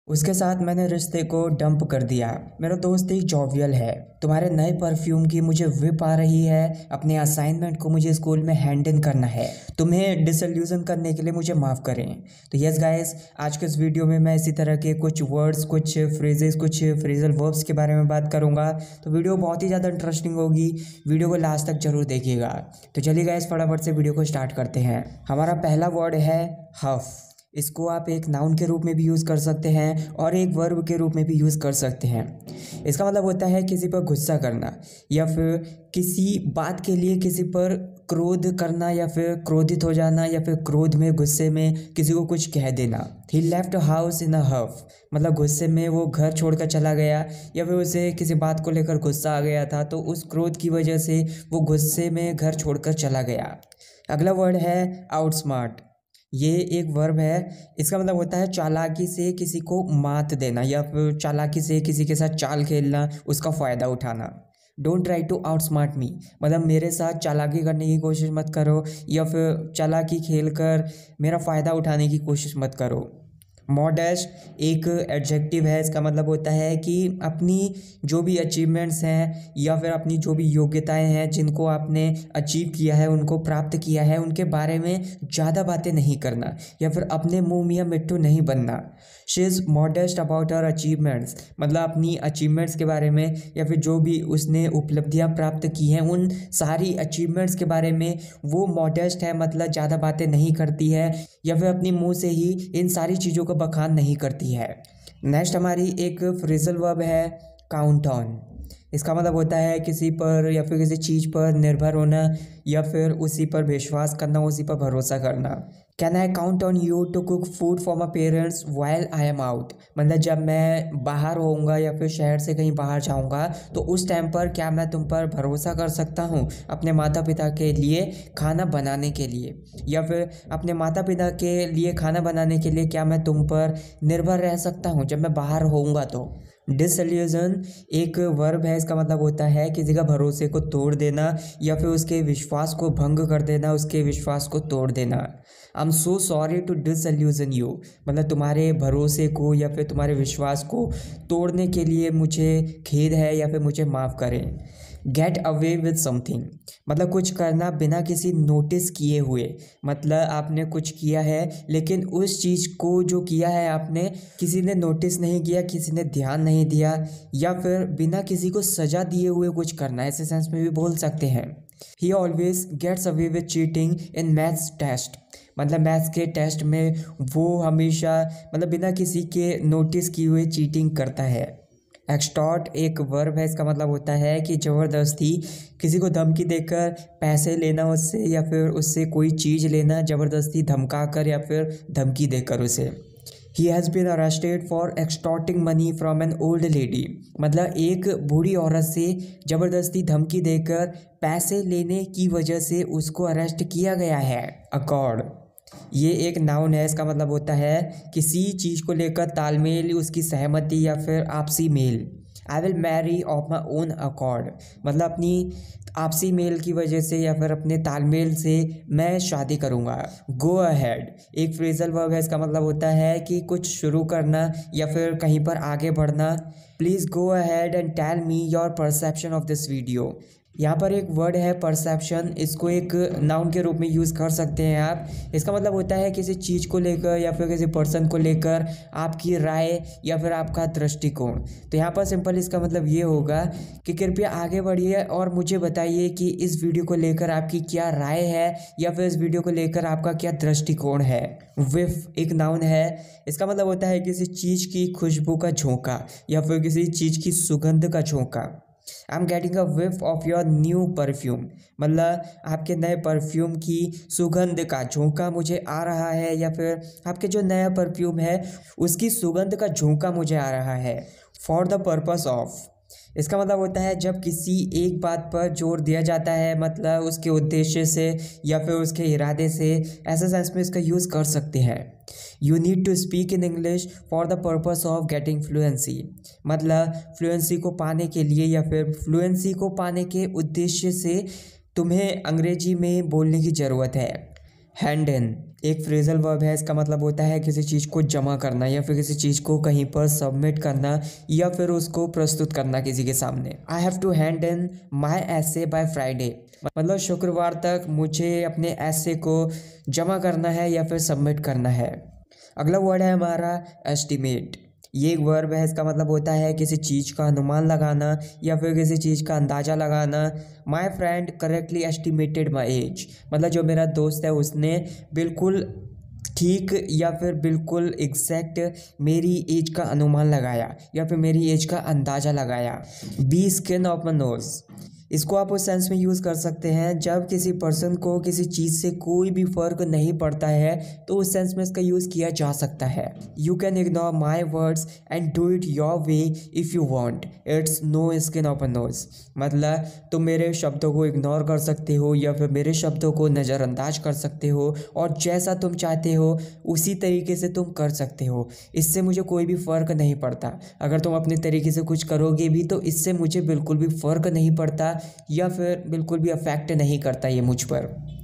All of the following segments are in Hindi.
उसके साथ मैंने रिश्ते को डंप कर दिया। मेरा दोस्त एक जॉवियल है। तुम्हारे नए परफ्यूम की मुझे विप आ रही है। अपने असाइनमेंट को मुझे स्कूल में हैंड इन करना है। तुम्हें डिसल्यूजन करने के लिए मुझे माफ़ करें। तो यस गाइस, आज के इस वीडियो में मैं इसी तरह के कुछ वर्ड्स, कुछ फ्रेजेस, कुछ फ्रेजल वर्ब्स के बारे में बात करूंगा। तो वीडियो बहुत ही ज़्यादा इंटरेस्टिंग होगी। वीडियो को लास्ट तक जरूर देखिएगा। तो चलिए गाइस, फटाफट से वीडियो को स्टार्ट करते हैं। हमारा पहला वर्ड है हफ। इसको आप एक नाउन के रूप में भी यूज़ कर सकते हैं और एक वर्ब के रूप में भी यूज़ कर सकते हैं। इसका मतलब होता है किसी पर गुस्सा करना या फिर किसी बात के लिए किसी पर क्रोध करना या फिर क्रोधित हो जाना या फिर क्रोध में, गुस्से में किसी को कुछ कह देना। ही लेफ्ट हाउस इन अ हफ, मतलब गुस्से में वो घर छोड़कर चला गया या फिर उसे किसी बात को लेकर गुस्सा आ गया था, तो उस क्रोध की वजह से वो गुस्से में घर छोड़कर चला गया। अगला वर्ड है आउटस्मार्ट। ये एक वर्ब है। इसका मतलब होता है चालाकी से किसी को मात देना या फिर चालाकी से किसी के साथ चाल खेलना, उसका फ़ायदा उठाना। Don't try to outsmart me, मतलब मेरे साथ चालाकी करने की कोशिश मत करो या फिर चालाकी खेल कर मेरा फ़ायदा उठाने की कोशिश मत करो। मॉडेस्ट एक एडजेक्टिव है। इसका मतलब होता है कि अपनी जो भी अचीवमेंट्स हैं या फिर अपनी जो भी योग्यताएं हैं जिनको आपने अचीव किया है, उनको प्राप्त किया है, उनके बारे में ज़्यादा बातें नहीं करना या फिर अपने मुंह मियाँ मिट्टू नहीं बनना। She is modest about her achievements, मतलब अपनी अचीवमेंट्स के बारे में या फिर जो भी उसने उपलब्धियां प्राप्त की हैं उन सारी अचीवमेंट्स के बारे में वो मॉडेस्ट है, मतलब ज़्यादा बातें नहीं करती है या फिर अपनी मुंह से ही इन सारी चीज़ों का बखान नहीं करती है। नेक्स्ट हमारी एक फ्रेजल वर्ब है काउंट ऑन। इसका मतलब होता है किसी पर या फिर किसी चीज़ पर निर्भर होना या फिर उसी पर विश्वास करना, उसी पर भरोसा करना। Can I count on you to cook food for my parents while I am out, मतलब जब मैं बाहर होऊंगा या फिर शहर से कहीं बाहर जाऊंगा तो उस टाइम पर क्या मैं तुम पर भरोसा कर सकता हूँ अपने माता पिता के लिए खाना बनाने के लिए, या फिर अपने माता पिता के लिए खाना बनाने के लिए क्या मैं तुम पर निर्भर रह सकता हूँ जब मैं बाहर होऊंगा। तो डिसल्यूजन एक वर्ब है। इसका मतलब होता है किसी का भरोसे को तोड़ देना या फिर उसके विश्वास को भंग कर देना, उसके विश्वास को तोड़ देना। I am so sorry to disillusion you, मतलब तुम्हारे भरोसे को या फिर तुम्हारे विश्वास को तोड़ने के लिए मुझे खेद है या फिर मुझे माफ़ करें। गेट अवे विद समथिंग, मतलब कुछ करना बिना किसी नोटिस किए हुए, मतलब आपने कुछ किया है लेकिन उस चीज़ को जो किया है आपने किसी ने नोटिस नहीं किया, किसी ने ध्यान नहीं दिया, या फिर बिना किसी को सजा दिए हुए कुछ करना, ऐसे सेंस में भी बोल सकते हैं। He always gets away with cheating in maths test, मतलब मैथ्स के टेस्ट में वो हमेशा मतलब बिना किसी के नोटिस किए हुए चीटिंग करता है। एक्सटॉर्ट एक वर्ब है। इसका मतलब होता है कि ज़बरदस्ती किसी को धमकी देकर पैसे लेना उससे या फिर उससे कोई चीज़ लेना, ज़बरदस्ती धमका कर या फिर धमकी देकर उसे। He has been arrested for extorting money from an old lady, मतलब एक बूढ़ी औरत से ज़बरदस्ती धमकी देकर पैसे लेने की वजह से उसको अरेस्ट किया गया है। अकॉर्ड ये एक नाउन है। इसका मतलब होता है किसी चीज़ को लेकर तालमेल, उसकी सहमति या फिर आपसी मेल। I will marry of my own accord, मतलब अपनी आपसी मेल की वजह से या फिर अपने तालमेल से मैं शादी करूँगा। गो अहेड एक फ्रेजल वर्ब है। इसका मतलब होता है कि कुछ शुरू करना या फिर कहीं पर आगे बढ़ना। Please go ahead and tell me your perception of this video. यहाँ पर एक वर्ड है परसेप्शन, इसको एक नाउन के रूप में यूज़ कर सकते हैं आप। इसका मतलब होता है किसी चीज़ को लेकर या फिर किसी पर्सन को लेकर आपकी राय या फिर आपका दृष्टिकोण। तो यहाँ पर सिंपल इसका मतलब ये होगा कि कृपया आगे बढ़िए और मुझे बताइए कि इस वीडियो को लेकर आपकी क्या राय है या फिर इस वीडियो को लेकर आपका क्या दृष्टिकोण है। विफ एक नाउन है। इसका मतलब होता है किसी चीज़ की खुशबू का झोंका या फिर किसी चीज़ की सुगंध का झोंका। I am getting a whiff of your new perfume, मतलब आपके नए परफ्यूम की सुगंध का झोंका मुझे आ रहा है या फिर आपके जो नया परफ्यूम है उसकी सुगंध का झोंका मुझे आ रहा है। फॉर द पर्पस ऑफ इसका मतलब होता है जब किसी एक बात पर जोर दिया जाता है, मतलब उसके उद्देश्य से या फिर उसके इरादे से, ऐसे सेंस में इसका यूज़ कर सकते हैं। You need to speak in English for the purpose of getting fluency, मतलब फ्लुएंसी को पाने के लिए या फिर फ्लुएंसी को पाने के उद्देश्य से तुम्हें अंग्रेजी में बोलने की ज़रूरत है। हैंड इन एक फ्रेजल वर्ब है, इसका मतलब होता है किसी चीज़ को जमा करना या फिर किसी चीज़ को कहीं पर सबमिट करना या फिर उसको प्रस्तुत करना किसी के सामने। I have to hand in my essay by Friday, मतलब शुक्रवार तक मुझे अपने ऐसे को जमा करना है या फिर सबमिट करना है। अगला वर्ड है हमारा एस्टिमेट। ये एक वर्ब है, इसका मतलब होता है किसी चीज़ का अनुमान लगाना या फिर किसी चीज़ का अंदाज़ा लगाना। My friend correctly estimated my age, मतलब जो मेरा दोस्त है उसने बिल्कुल ठीक या फिर बिल्कुल एग्जैक्ट मेरी एज का अनुमान लगाया या फिर मेरी एज का अंदाज़ा लगाया। Be skin off my nose, इसको आप उस सेंस में यूज़ कर सकते हैं जब किसी पर्सन को किसी चीज़ से कोई भी फ़र्क नहीं पड़ता है, तो उस सेंस में इसका यूज़ किया जा सकता है। You can ignore my words and do it your way if you want, it's no skin off a nose, मतलब तुम मेरे शब्दों को इग्नोर कर सकते हो या फिर मेरे शब्दों को नज़रअंदाज कर सकते हो और जैसा तुम चाहते हो उसी तरीके से तुम कर सकते हो, इससे मुझे कोई भी फ़र्क नहीं पड़ता। अगर तुम अपने तरीके से कुछ करोगे भी तो इससे मुझे बिल्कुल भी फ़र्क नहीं पड़ता या फिर बिल्कुल भी अफेक्ट नहीं करता ये मुझ पर।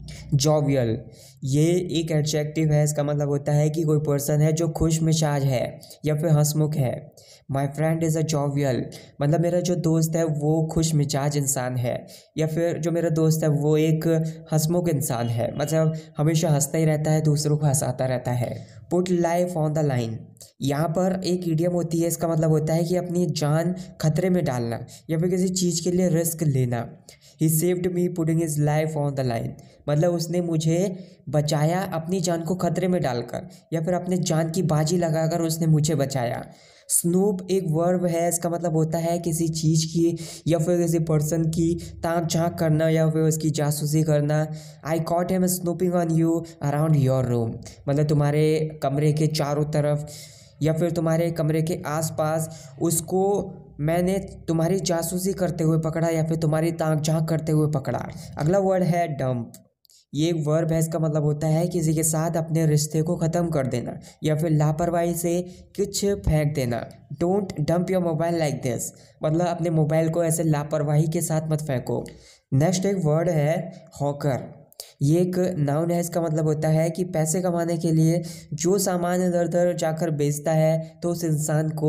जॉवियल, ये एक एडजेक्टिव है, इसका मतलब होता है कि कोई पर्सन है जो खुश मिजाज है या फिर हंसमुख है। My friend is a jovial, मतलब मेरा जो दोस्त है वो खुश मिजाज इंसान है या फिर जो मेरा दोस्त है वो एक हंसमुख इंसान है, मतलब हमेशा हंसता ही रहता है, दूसरों को हंसाता रहता है। Put life on the line, यहाँ पर एक इडियम होती है, इसका मतलब होता है कि अपनी जान खतरे में डालना या फिर किसी चीज़ के लिए रिस्क लेना। He saved me putting his life on the line, मतलब उसने मुझे बचाया अपनी जान को खतरे में डालकर या फिर अपने जान की बाजी लगाकर उसने मुझे बचाया। स्नूप एक वर्ब है, इसका मतलब होता है किसी चीज़ की या फिर किसी पर्सन की ताक झांक करना या फिर उसकी जासूसी करना। I caught him snooping on you around your room, मतलब तुम्हारे कमरे के चारों तरफ या फिर तुम्हारे कमरे के आसपास उसको मैंने तुम्हारी जासूसी करते हुए पकड़ा या फिर तुम्हारी ताक झांक करते हुए पकड़ा। अगला वर्ड है डंप। ये एक वर्ब है, इसका मतलब होता है किसी के साथ अपने रिश्ते को ख़त्म कर देना या फिर लापरवाही से कुछ फेंक देना। Don't dump your mobile like this, मतलब अपने मोबाइल को ऐसे लापरवाही के साथ मत फेंको। नेक्स्ट एक वर्ड है हॉकर। ये एक नाउन है, इसका मतलब होता है कि पैसे कमाने के लिए जो सामान इधर उधर जाकर बेचता है तो उस इंसान को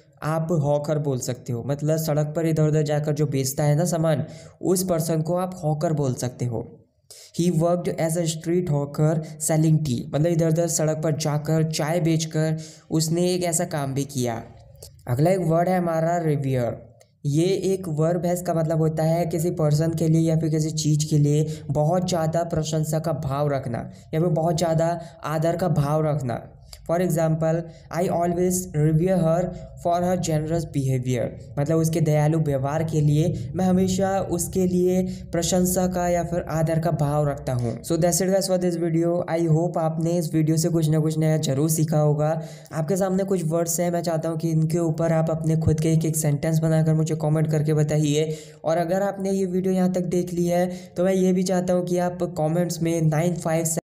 आप हॉकर बोल सकते हो, मतलब सड़क पर इधर उधर जाकर जो बेचता है ना सामान, उस पर्सन को आप हॉकर बोल सकते हो। He worked as a street hawker selling tea, मतलब इधर उधर सड़क पर जाकर चाय बेचकर उसने एक ऐसा काम भी किया। अगला एक वर्ड है हमारा रिवियर। ये एक वर्ब है, इसका मतलब होता है किसी पर्सन के लिए या फिर किसी चीज़ के लिए बहुत ज़्यादा प्रशंसा का भाव रखना या फिर बहुत ज़्यादा आदर का भाव रखना। For example, I always revere her for her generous behaviour, मतलब उसके दयालु व्यवहार के लिए मैं हमेशा उसके लिए प्रशंसा का या फिर आदर का भाव रखता हूँ। So that's it guys for this video. I hope आपने इस वीडियो से कुछ ना कुछ नया जरूर सीखा होगा। आपके सामने कुछ वर्ड्स हैं, मैं चाहता हूँ कि इनके ऊपर आप अपने खुद के एक सेंटेंस बनाकर मुझे कॉमेंट करके बताइए। और अगर आपने ये वीडियो यहाँ तक देख ली है तो मैं ये भी चाहता हूँ कि आप कॉमेंट्स में 957